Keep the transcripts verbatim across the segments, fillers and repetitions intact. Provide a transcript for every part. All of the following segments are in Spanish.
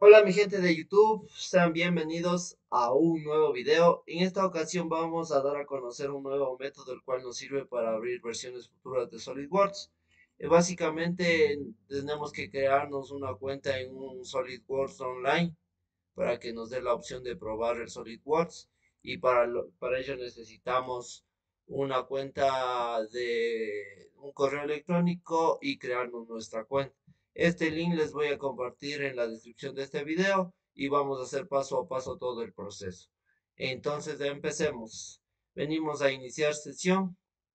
Hola mi gente de YouTube, sean bienvenidos a un nuevo video. En esta ocasión vamos a dar a conocer un nuevo método el cual nos sirve para abrir versiones futuras de SolidWorks. Eh, básicamente tenemos que crearnos una cuenta en un SolidWorks Online para que nos dé la opción de probar el SolidWorks, y para, lo- para ello necesitamos una cuenta de un correo electrónico y crearnos nuestra cuenta. Este link les voy a compartir en la descripción de este video y vamos a hacer paso a paso todo el proceso. Entonces empecemos. Venimos a iniciar sesión,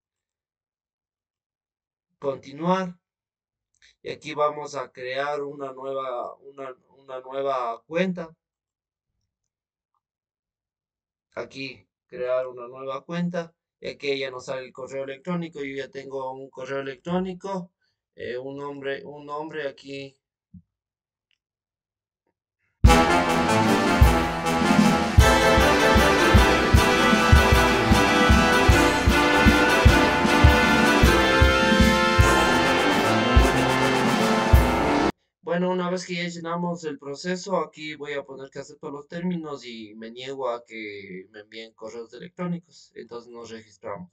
continuar, y aquí vamos a crear una nueva, una, una nueva cuenta. Aquí crear una nueva cuenta, y aquí ya nos sale el correo electrónico. Yo ya tengo un correo electrónico, eh, un nombre, un nombre aquí. Bueno, una vez que ya llenamos el proceso, aquí voy a poner que acepto los términos y me niego a que me envíen correos electrónicos. Entonces nos registramos.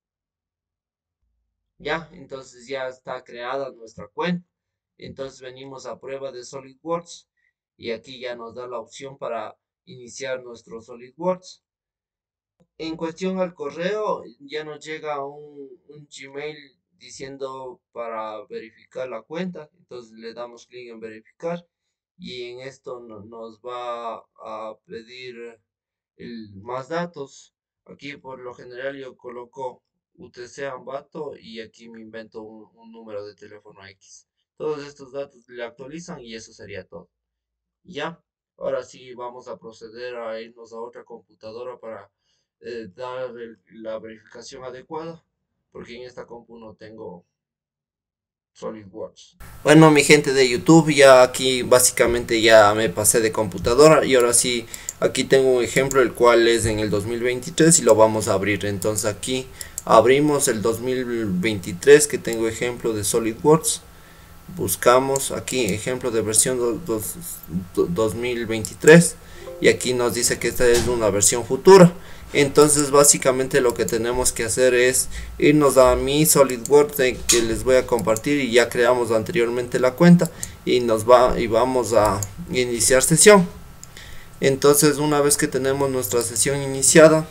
Ya, entonces ya está creada nuestra cuenta. Entonces venimos a prueba de SolidWorks y aquí ya nos da la opción para iniciar nuestro SolidWorks. En cuestión al correo, ya nos llega un, un Gmail diciendo para verificar la cuenta. Entonces le damos clic en verificar y en esto no- nos va a pedir el, más datos. Aquí por lo general yo coloco U T C Ambato y aquí me invento un, un número de teléfono X. Todos estos datos le actualizan y eso sería todo. Ya, ahora sí vamos a proceder a irnos a otra computadora para eh, dar el- la verificación adecuada, porque en esta compu no tengo SolidWorks. Bueno, mi gente de YouTube, ya aquí básicamente ya me pasé de computadora y ahora sí, aquí tengo un ejemplo el cual es en el dos mil veintitrés y lo vamos a abrir. Entonces aquí abrimos el dos mil veintitrés que tengo ejemplo de SolidWorks. Buscamos aquí ejemplo de versión dos mil veintitrés y aquí nos dice que esta es una versión futura. Entonces básicamente lo que tenemos que hacer es irnos a mi SolidWorks que les voy a compartir, y ya creamos anteriormente la cuenta y nos va y vamos a iniciar sesión. Entonces una vez que tenemos nuestra sesión iniciada,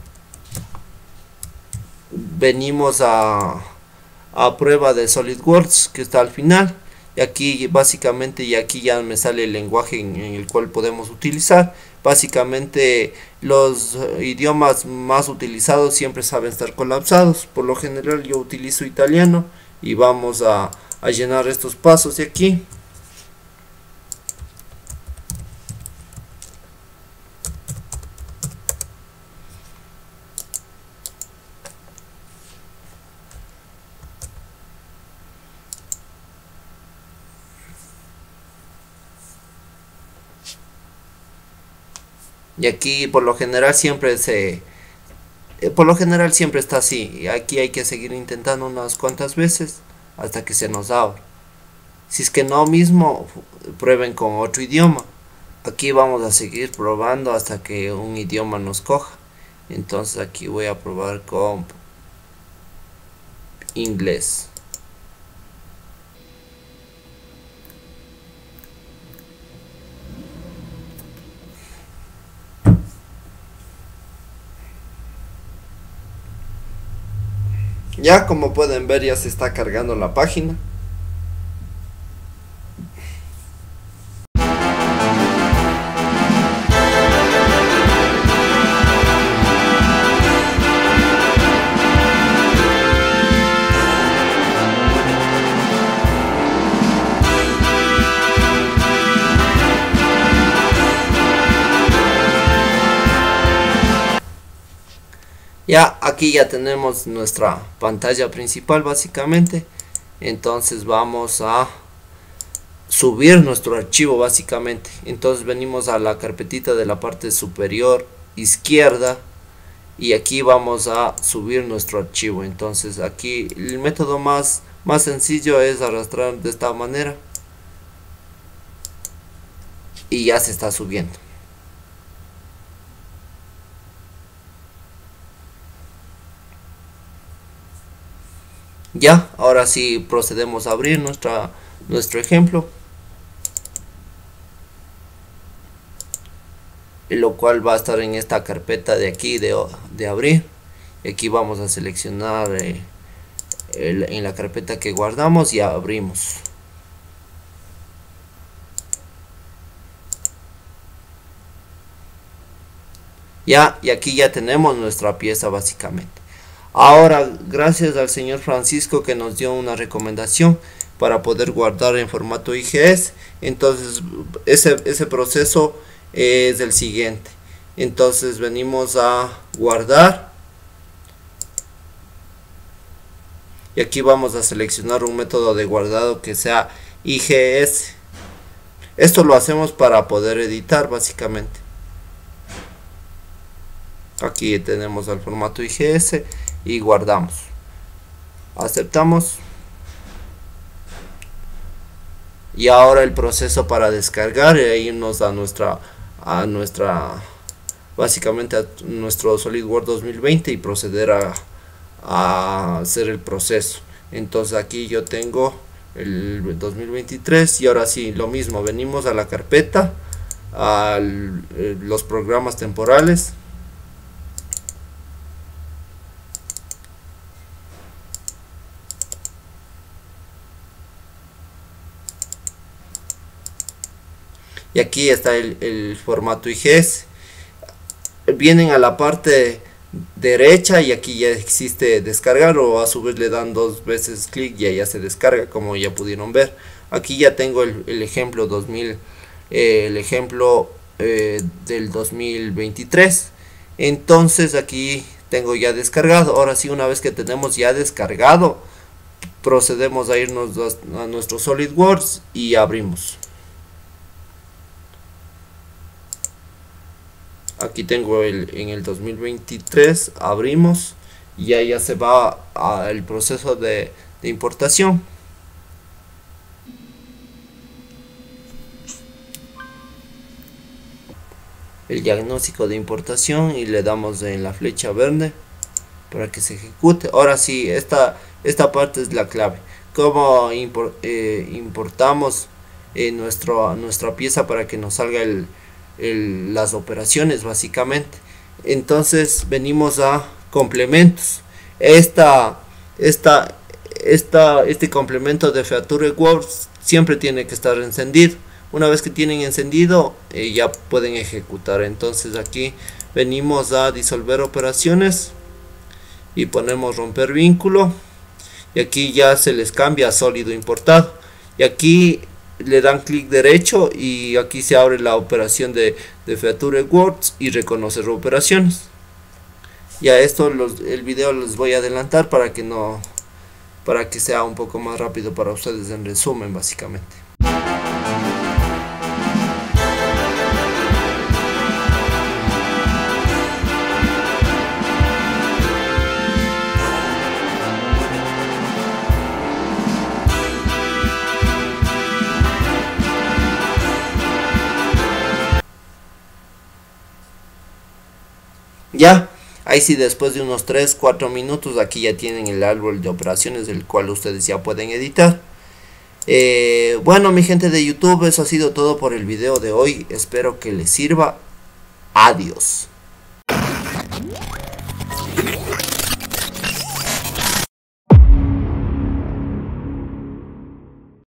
venimos a a prueba de SolidWorks que está al final, y aquí básicamente y aquí ya me sale el lenguaje en, en el cual podemos utilizar. Básicamente los eh, idiomas más utilizados siempre saben estar colapsados. Por lo general yo utilizo italiano y vamos a, a llenar estos pasos de aquí. Y aquí por lo general siempre se eh, por lo general siempre está así, y aquí hay que seguir intentando unas cuantas veces hasta que se nos abra. Si es que no mismo, prueben con otro idioma. Aquí vamos a seguir probando hasta que un idioma nos coja. Entonces aquí voy a probar con inglés. Ya como pueden ver, ya se está cargando la página. Ya aquí ya tenemos nuestra pantalla principal básicamente. Entonces vamos a subir nuestro archivo básicamente. Entonces venimos a la carpetita de la parte superior izquierda y aquí vamos a subir nuestro archivo. Entonces aquí el método más más sencillo es arrastrar de esta manera. y ya se está subiendo. Ya, ahora sí procedemos a abrir nuestra, nuestro ejemplo, lo cual va a estar en esta carpeta de aquí de, de abrir. Y aquí vamos a seleccionar eh, el, en la carpeta que guardamos y abrimos. Ya, y aquí ya tenemos nuestra pieza básicamente. Ahora, gracias al señor Francisco que nos dio una recomendación para poder guardar en formato I G S, entonces ese, ese proceso es el siguiente. Entonces venimos a guardar y aquí vamos a seleccionar un método de guardado que sea I G S. Esto lo hacemos para poder editar básicamente. Aquí tenemos el formato I G S y guardamos, aceptamos, y ahora el proceso para descargar e irnos a nuestra a nuestra básicamente a nuestro SolidWorks dos mil veinte y proceder a, a hacer el proceso. Entonces aquí yo tengo el dos mil veintitrés y ahora sí lo mismo, venimos a la carpeta, a los programas temporales, y aquí está el, el formato I G S. Vienen a la parte derecha y aquí ya existe descargar, o a su vez le dan dos veces clic y ya se descarga, como ya pudieron ver. Aquí ya tengo el, el ejemplo dos mil, eh, el ejemplo eh, del dos mil veintitrés. Entonces aquí tengo ya descargado. Ahora sí, una vez que tenemos ya descargado, procedemos a irnos a, a nuestro SolidWorks y abrimos. Aquí tengo el en el dos mil veintitrés, abrimos y ya, ya se va al proceso de, de importación. El diagnóstico de importación y le damos en la flecha verde para que se ejecute. Ahora sí, esta, esta parte es la clave. Cómo import, eh, importamos eh, nuestro, nuestra pieza para que nos salga el El, las operaciones básicamente. Entonces venimos a complementos. Esta, esta, esta, este complemento de Feature Works siempre tiene que estar encendido. Una vez que tienen encendido, eh, ya pueden ejecutar. Entonces aquí venimos a disolver operaciones y ponemos romper vínculo, y aquí ya se les cambia a sólido importado, y aquí le dan clic derecho y aquí se abre la operación de, de Feature Works y reconocer operaciones. Ya esto los, el video les voy a adelantar para que no para que sea un poco más rápido para ustedes en resumen básicamente. Ya, ahí sí, después de unos tres cuatro minutos, aquí ya tienen el árbol de operaciones del cual ustedes ya pueden editar. Eh, bueno, mi gente de YouTube, eso ha sido todo por el video de hoy. Espero que les sirva. Adiós.